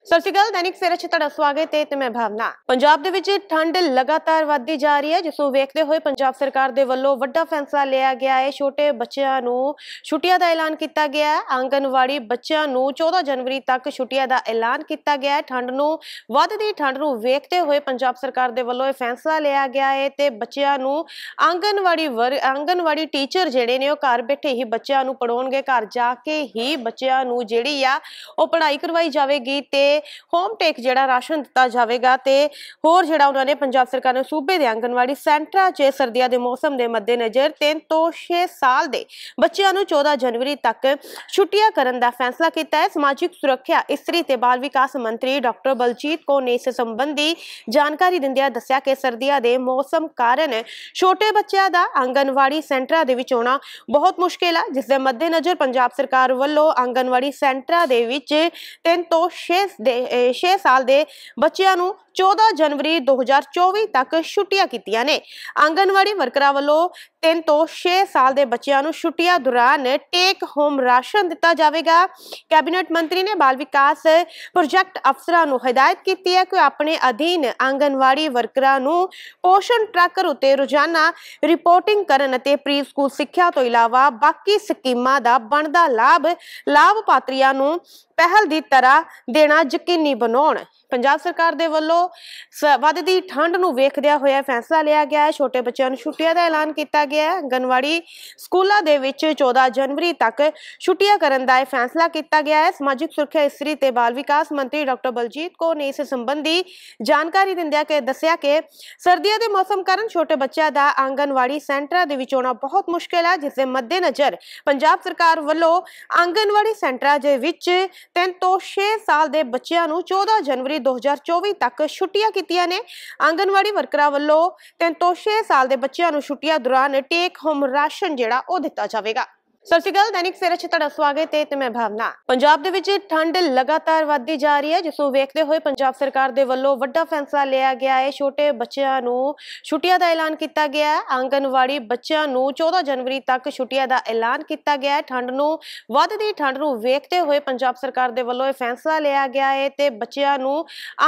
ਸਤਿ ਸ਼੍ਰੀ ਅਕਾਲ। दैनिक सवेरा च ਤੁਹਾਡਾ ਸਵਾਗਤ ਹੈ ਤੇ ਮੈਂ ਭਾਵਨਾ। ਪੰਜਾਬ ਦੇ ਵਿੱਚ ਠੰਡ ਲਗਾਤਾਰ ਵੱਧਦੀ ਜਾ ਰਹੀ ਹੈ, ਜਿਸ ਨੂੰ ਵੇਖਦੇ ਹੋਏ ਪੰਜਾਬ ਸਰਕਾਰ ਦੇ ਵੱਲੋਂ ਵੱਡਾ ਫੈਸਲਾ ਲਿਆ ਗਿਆ ਹੈ। ਛੋਟੇ ਬੱਚਿਆਂ ਨੂੰ ਛੁੱਟੀਆਂ ਦਾ ਐਲਾਨ ਕੀਤਾ ਗਿਆ ਹੈ। ਆਂਗਨਵਾੜੀ ਬੱਚਿਆਂ ਨੂੰ 14 ਜਨਵਰੀ ਤੱਕ ਛੁੱਟੀਆਂ ਦਾ ਐਲਾਨ ਕੀਤਾ ਗਿਆ ਹੈ। ਵੱਧਦੀ ਠੰਡ ਨੂੰ ਵੇਖਦੇ ਹੋਏ ਪੰਜਾਬ ਸਰਕਾਰ ਦੇ ਵੱਲੋਂ ਇਹ ਫੈਸਲਾ ਲਿਆ ਗਿਆ ਹੈ ਤੇ ਬੱਚਿਆਂ ਨੂੰ ਆਂਗਨਵਾੜੀ ਟੀਚਰ ਜਿਹੜੇ ਨੇ ਉਹ ਘਰ ਬੈਠੇ ਹੀ ਬੱਚਿਆਂ ਨੂੰ ਪੜਾਉਣਗੇ। ਘਰ ਜਾ ਕੇ ਹੀ ਬੱਚਿਆਂ ਨੂੰ ਜਿਹੜੀ ਆ ਉਹ ਪੜ੍ਹਾਈ ਕਰਵਾਈ ਜਾਵੇਗੀ ਤੇ ਹੋਮ ਟੇਕ ਜਿਹੜਾ ਰਾਸ਼ਨ ਦਿੱਤਾ ਜਾਵੇਗਾ ਤੇ ਹੋਰ ਜਿਹੜਾ ਉਹਨਾਂ ਨੇ ਪੰਜਾਬ ਸਰਕਾਰ ਨੇ ਸੂਬੇ ਦੇ ਆਂਗਨਵਾੜੀ ਸੈਂਟਰਾਂ 'ਚ ਸਰਦੀਆਂ ਦੇ ਮੌਸਮ ਦੇ ਮੱਦੇਨਜ਼ਰ 3 ਤੋਂ 6 ਸਾਲ ਦੇ ਬੱਚਿਆਂ ਨੂੰ 14 ਜਨਵਰੀ ਤੱਕ ਛੁੱਟੀਆਂ ਕਰਨ ਦਾ ਫੈਸਲਾ ਕੀਤਾ ਹੈ। ਸਮਾਜਿਕ ਸੁਰੱਖਿਆ, ਇਸਤਰੀ ਤੇ ਬਾਲ ਵਿਕਾਸ ਮੰਤਰੀ ਡਾਕਟਰ ਬਲਜੀਤ ਕੌਰ ਨੇ ਇਸ ਸੰਬੰਧੀ ਜਾਣਕਾਰੀ ਦਿੰਦਿਆਂ ਦੱਸਿਆ ਕਿ ਸਰਦੀਆਂ ਦੇ ਮੌਸਮ ਕਾਰਨ ਛੋਟੇ ਬੱਚਿਆਂ ਦਾ ਆਂਗਨਵਾੜੀ ਸੈਂਟਰਾਂ ਦੇ ਵਿੱਚ ਆਉਣਾ ਬਹੁਤ ਮੁਸ਼ਕਿਲ ਹੈ, ਜਿਸ ਦੇ ਮੱਦੇਨਜ਼ਰ ਪੰਜਾਬ ਸਰਕਾਰ ਵੱਲੋਂ ਆਂਗਨਵਾੜੀ ਸੈਂਟਰਾਂ ਦੇ ਵਿੱਚ 3 ਤੋਂ 6 ਸਾਲ ਦੇ ਬੱਚਿਆਂ ਨੂੰ 14 ਜਨਵਰੀ 2024 ਤੱਕ ਛੁੱਟੀਆਂ ਕੀਤੀਆਂ ਨੇ। ਆਂਗਨਵਾੜੀ ਵਰਕਰਾਂ ਵੱਲੋਂ 3 ਤੋਂ 6 ਸਾਲ ਦੇ ਬੱਚਿਆਂ ਨੂੰ ਛੁੱਟੀਆਂ ਦੌਰਾਨ ਟੇਕ ਹੋਮ ਰਾਸ਼ਨ ਦਿੱਤਾ ਜਾਵੇਗਾ। ਕੈਬਨਿਟ ਮੰਤਰੀ ਨੇ ਬਾਲ ਵਿਕਾਸ ਪ੍ਰੋਜੈਕਟ ਅਫਸਰਾਂ ਨੂੰ ਹਦਾਇਤ ਕੀਤੀ ਹੈ ਕਿ ਆਪਣੇ ਅਧੀਨ ਆਂਗਨਵਾੜੀ ਵਰਕਰਾਂ ਨੂੰ ਪੋਸ਼ਣ ਟਰੈਕਰ ਉੱਤੇ ਰੋਜ਼ਾਨਾ ਰਿਪੋਰਟਿੰਗ ਕਰਨ ਅਤੇ ਪ੍ਰੀ ਸਕੂਲ ਸਿੱਖਿਆ ਤੋਂ ਇਲਾਵਾ ਬਾਕੀ ਸਕੀਮਾਂ ਦਾ ਬਣਦਾ ਲਾਭਪਾਤਰੀਆਂ ਨੂੰ ਪਹਿਲ ਦੀ ਤਰ੍ਹਾਂ ਦੇਣਾ ਯਕੀਨੀ ਬਣਾਉਣ। ਪੰਜਾਬ ਸਰਕਾਰ ਦੇ ਵੱਲੋਂ ਵੱਧਦੀ ਠੰਡ ਨੂੰ ਵੇਖਦਿਆਂ ਹੋਇਆ ਫੈਸਲਾ ਲਿਆ ਗਿਆ ਹੈ। ਛੋਟੇ ਬੱਚਿਆਂ ਨੂੰ ਛੁੱਟੀਆਂ ਦਾ ਐਲਾਨ ਕੀਤਾ ਗਿਆ ਹੈ। ਆਂਗਨਵਾੜੀ ਸਕੂਲਾਂ ਦੇ ਵਿੱਚ 14 ਜਨਵਰੀ ਤੱਕ ਛੁੱਟੀਆਂ ਕਰਨ ਦਾ ਇਹ ਫੈਸਲਾ ਕੀਤਾ ਗਿਆ ਹੈ। ਸਮਾਜਿਕ ਸੁਰੱਖਿਆ, ਇਸਤਰੀ ਤੇ ਬਾਲ ਵਿਕਾਸ ਮੰਤਰੀ ਡਾਕਟਰ ਬਲਜੀਤ ਕੌਰ ਨੇ ਇਸ ਸੰਬੰਧੀ ਜਾਣਕਾਰੀ ਦਿੰਦਿਆਂ ਦੱਸਿਆ ਕਿ ਸਰਦੀਆਂ ਦੇ ਮੌਸਮ ਕਾਰਨ ਛੋਟੇ ਬੱਚਿਆਂ ਦਾ ਆਂਗਨਵਾੜੀ ਸੈਂਟਰਾਂ ਦੇ ਵਿੱਚ ਆਉਣਾ ਬਹੁਤ ਮੁਸ਼ਕਿਲ ਹੈ, ਜਿਸ ਦੇ ਮੱਦੇਨਜ਼ਰ ਪੰਜਾਬ ਸਰਕਾਰ ਵੱਲੋਂ ਆਂਗਨਵਾੜੀ ਸੈਂਟਰਾਂ ਦੇ ਵਿੱਚ 3 ਤੋਂ 6 ਸਾਲ ਦੇ ਬੱਚਿਆਂ ਨੂੰ 14 ਜਨਵਰੀ 2024 ਤੱਕ ਛੁੱਟੀਆਂ ਕੀਤੀਆਂ ਨੇ। ਆਂਗਨਵਾੜੀ ਵਰਕਰਾਂ ਵੱਲੋਂ 3 ਤੋਂ 6 ਸਾਲ ਦੇ ਬੱਚਿਆਂ ਨੂੰ ਛੁੱਟੀਆਂ ਦੌਰਾਨ ਟੇਕ ਹੋਮ ਰਾਸ਼ਨ ਜਿਹੜਾ ਉਹ ਦਿੱਤਾ ਜਾਵੇਗਾ। ਸਤਿ ਸ਼੍ਰੀ ਅਕਾਲ। दैनिक सवेरा च ਤੁਹਾਡਾ ਸਵਾਗਤ ਹੈ ਤੇ ਮੈਂ ਭਾਵਨਾ। ਪੰਜਾਬ ਦੇ ਵਿੱਚ ਠੰਡ ਲਗਾਤਾਰ ਵੱਧਦੀ ਜਾ ਰਹੀ ਹੈ, ਜਿਸ ਨੂੰ ਵੇਖਦੇ ਹੋਏ ਪੰਜਾਬ ਸਰਕਾਰ ਦੇ ਵੱਲੋਂ ਵੱਡਾ ਫੈਸਲਾ ਲਿਆ ਗਿਆ ਹੈ। ਛੋਟੇ ਬੱਚਿਆਂ ਨੂੰ ਛੁੱਟੀਆਂ ਦਾ ਐਲਾਨ ਕੀਤਾ ਗਿਆ ਹੈ। ਆਂਗਨਵਾੜੀ ਬੱਚਿਆਂ ਨੂੰ 14 ਜਨਵਰੀ ਤੱਕ ਛੁੱਟੀਆਂ ਦਾ ਐਲਾਨ ਕੀਤਾ ਗਿਆ ਹੈ। ਵੱਧਦੀ ਠੰਡ ਨੂੰ ਵੇਖਦੇ ਹੋਏ ਪੰਜਾਬ ਸਰਕਾਰ ਦੇ ਵੱਲੋਂ ਇਹ ਫੈਸਲਾ ਲਿਆ ਗਿਆ ਹੈ ਤੇ ਬੱਚਿਆਂ ਨੂੰ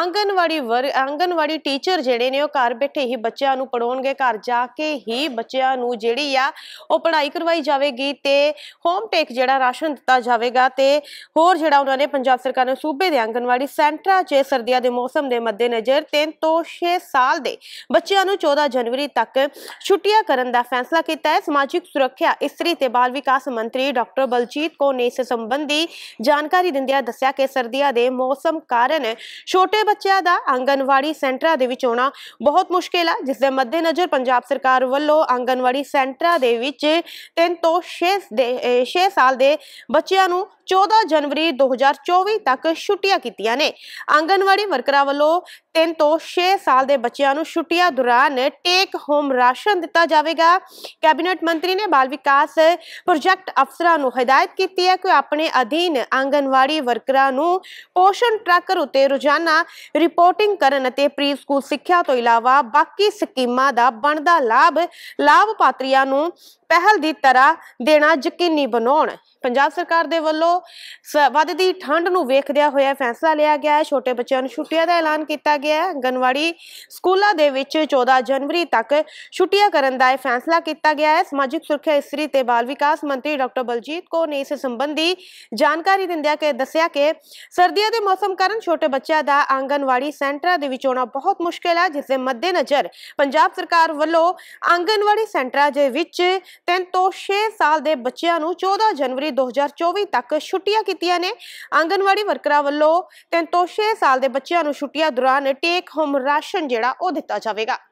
ਆਂਗਨਵਾੜੀ ਟੀਚਰ ਜਿਹੜੇ ਨੇ ਉਹ ਘਰ ਬੈਠੇ ਹੀ ਬੱਚਿਆਂ ਨੂੰ ਪੜਾਉਣਗੇ। ਘਰ ਜਾ ਕੇ ਹੀ ਬੱਚਿਆਂ ਨੂੰ ਜਿਹੜੀ ਆ ਉਹ ਪੜ੍ਹਾਈ ਕਰਵਾਈ ਜਾਵੇਗੀ ਤੇ ਹੋਮ ਟੇਕ ਜਿਹੜਾ ਰਾਸ਼ਨ ਦਿੱਤਾ ਜਾਵੇਗਾ ਤੇ ਹੋਰ ਜਿਹੜਾ ਉਹਨਾਂ ਨੇ ਪੰਜਾਬ ਸਰਕਾਰ ਨੇ ਸੂਬੇ ਦੇ ਆਂਗਨਵਾੜੀ ਸੈਂਟਰਾਂ 'ਚ ਸਰਦੀਆਂ ਦੇ ਮੌਸਮ ਦੇ ਮੱਦੇਨਜ਼ਰ 3 ਤੋਂ 6 ਸਾਲ ਦੇ ਬੱਚਿਆਂ ਨੂੰ 14 ਜਨਵਰੀ ਤੱਕ ਛੁੱਟੀਆਂ ਕਰਨ ਦਾ ਫੈਸਲਾ ਕੀਤਾ ਹੈ। ਸਮਾਜਿਕ ਸੁਰੱਖਿਆ, ਇਸਤਰੀ ਤੇ ਬਾਲ ਵਿਕਾਸ ਮੰਤਰੀ ਡਾਕਟਰ ਬਲਜੀਤ ਕੌਰ ਨੇ ਇਸ ਸੰਬੰਧੀ ਜਾਣਕਾਰੀ ਦਿੰਦਿਆਂ ਦੱਸਿਆ ਕਿ ਸਰਦੀਆਂ ਦੇ ਮੌਸਮ ਕਾਰਨ ਛੋਟੇ ਬੱਚਿਆਂ ਦਾ ਆਂਗਨਵਾੜੀ ਸੈਂਟਰਾਂ ਦੇ ਵਿੱਚ ਆਉਣਾ ਬਹੁਤ ਮੁਸ਼ਕਿਲ ਹੈ, ਜਿਸ ਦੇ ਮੱਦੇਨਜ਼ਰ ਪੰਜਾਬ ਸਰਕਾਰ ਵੱਲੋਂ ਆਂਗਨਵਾੜੀ ਸੈਂਟਰਾਂ ਦੇ ਵਿੱਚ 3 ਤੋਂ 6 ਸਾਲ ਦੇ ਬੱਚਿਆਂ ਨੂੰ 14 ਜਨਵਰੀ 2024 ਤੱਕ ਛੁੱਟੀਆਂ ਕੀਤੀਆਂ ਨੇ। ਆਂਗਨਵਾੜੀ ਵਰਕਰਾਂ ਵੱਲੋਂ 3 ਤੋਂ 6 ਸਾਲ ਦੇ ਬੱਚਿਆਂ ਨੂੰ ਛੁੱਟੀਆਂ ਦੌਰਾਨ ਟੇਕ ਹੋਮ ਰਾਸ਼ਨ ਦਿੱਤਾ ਜਾਵੇਗਾ। ਕੈਬਨਿਟ ਮੰਤਰੀ ਨੇ ਬਾਲ ਵਿਕਾਸ ਪ੍ਰੋਜੈਕਟ ਅਫਸਰਾਂ ਨੂੰ ਹਦਾਇਤ ਕੀਤੀ ਹੈ ਕਿ ਆਪਣੇ ਅਧੀਨ ਆਂਗਨਵਾੜੀ ਵਰਕਰਾਂ ਨੂੰ ਪੋਸ਼ਣ ਟਰੈਕਰ ਉੱਤੇ ਰੋਜ਼ਾਨਾ ਰਿਪੋਰਟਿੰਗ ਕਰਨ ਅਤੇ ਪ੍ਰੀ ਸਕੂਲ ਸਿੱਖਿਆ ਤੋਂ ਇਲਾਵਾ ਬਾਕੀ ਸਕੀਮਾਂ ਦਾ ਬਣਦਾ ਲਾਭਪਾਤਰੀਆਂ ਨੂੰ ਪਹਿਲ ਦੀ ਤਰ੍ਹਾਂ ਦੇਣਾ ਯਕੀਨੀ ਬਣਾਉਣ। ਪੰਜਾਬ ਸਰਕਾਰ ਦੇ ਵੱਲੋਂ ਵੱਧਦੀ ਠੰਡ ਨੂੰ ਵੇਖਦਿਆਂ ਹੋਇਆ ਫੈਸਲਾ ਲਿਆ ਗਿਆ ਹੈ। ਛੋਟੇ ਬੱਚਿਆਂ ਨੂੰ ਛੁੱਟੀਆਂ ਦਾ ਐਲਾਨ ਕੀਤਾ ਗਿਆ ਹੈ। ਆਂਗਨਵਾੜੀ ਸਕੂਲਾਂ ਦੇ ਵਿੱਚ 14 ਜਨਵਰੀ ਤੱਕ ਛੁੱਟੀਆਂ ਕਰਨ ਦਾ ਇਹ ਫੈਸਲਾ ਕੀਤਾ ਗਿਆ ਹੈ। ਸਮਾਜਿਕ ਸੁਰੱਖਿਆ, ਇਸਤਰੀ ਤੇ ਬਾਲ ਵਿਕਾਸ ਮੰਤਰੀ ਡਾਕਟਰ ਬਲਜੀਤ ਕੌਰ ਨੇ ਇਸ ਸੰਬੰਧੀ ਜਾਣਕਾਰੀ ਦਿੰਦਿਆਂ ਦੱਸਿਆ ਕਿ ਸਰਦੀਆਂ ਦੇ ਮੌਸਮ ਕਾਰਨ ਛੋਟੇ ਬੱਚਿਆਂ ਦਾ ਆਂਗਨਵਾੜੀ ਸੈਂਟਰਾਂ ਦੇ ਵਿੱਚ ਆਉਣਾ ਬਹੁਤ ਮੁਸ਼ਕਿਲ ਹੈ, ਜਿਸ ਦੇ ਮੱਦੇਨਜ਼ਰ ਪੰਜਾਬ ਸਰਕਾਰ ਵੱਲੋਂ ਆਂਗਨਵਾੜੀ ਸੈਂਟਰਾਂ ਦੇ ਵਿੱਚ 3 ਤੋਂ 6 ਸਾਲ ਦੇ ਬੱਚਿਆਂ ਨੂੰ 14 ਜਨਵਰੀ 2024 ਤੱਕ ਛੁੱਟੀਆਂ ਕੀਤੀਆਂ ਨੇ। ਆਂਗਨਵਾੜੀ ਵਰਕਰਾਂ ਵੱਲੋਂ 3 ਤੋਂ 6 ਸਾਲ ਦੇ ਬੱਚਿਆਂ ਨੂੰ ਛੁੱਟੀਆਂ ਦੌਰਾਨ ਟੇਕ ਹੋਮ ਰਾਸ਼ਨ ਜਿਹੜਾ ਉਹ ਦਿੱਤਾ ਜਾਵੇਗਾ।